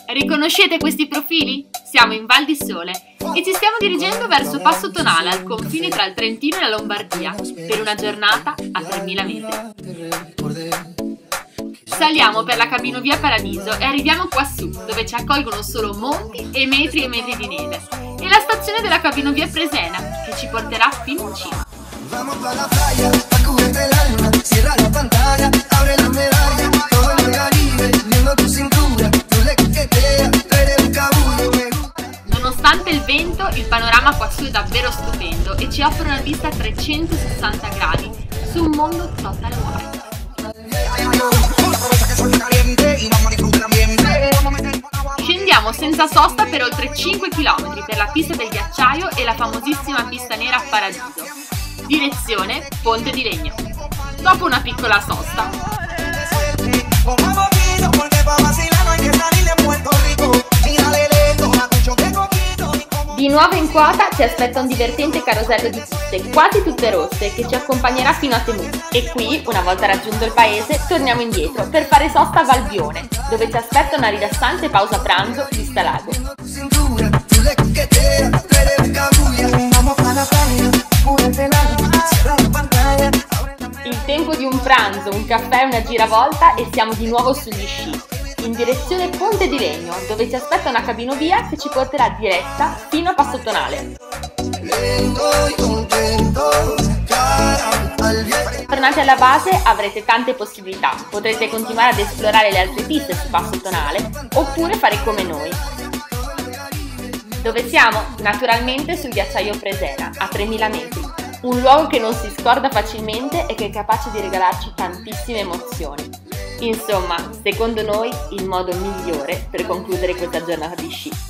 Riconoscete questi profili? Siamo in Val di Sole e ci stiamo dirigendo verso Passo Tonale, al confine tra il Trentino e la Lombardia, per una giornata a 3000 metri. Saliamo per la cabinovia Paradiso e arriviamo quassù, dove ci accolgono solo monti e metri di neve, e la stazione della cabinovia Presena, che ci porterà fino in cima. Nonostante il vento, il panorama quassù è davvero stupendo e ci offre una vista a 360 gradi su un mondo total white. Scendiamo senza sosta per oltre 5 km per la pista del ghiacciaio e la famosissima pista nera a Paradiso. Direzione Ponte di Legno. Dopo una piccola sosta, di nuovo in quota ci aspetta un divertente carosello di piste, quasi tutte rosse, che ci accompagnerà fino a Temù. E qui, una volta raggiunto il paese, torniamo indietro per fare sosta a Valbione, dove ci aspetta una rilassante pausa pranzo vista lago. Il tempo di un pranzo, un caffè e una giravolta e siamo di nuovo sugli sci, in direzione Ponte di Legno, dove ci aspetta una cabinovia che ci porterà diretta fino a Passo Tonale. Tornate alla base avrete tante possibilità, potrete continuare ad esplorare le altre piste su Passo Tonale oppure fare come noi. Dove siamo? Naturalmente sul ghiacciaio Presena, a 3000 metri, un luogo che non si scorda facilmente e che è capace di regalarci tantissime emozioni. Insomma, secondo noi, il modo migliore per concludere questa giornata di sci.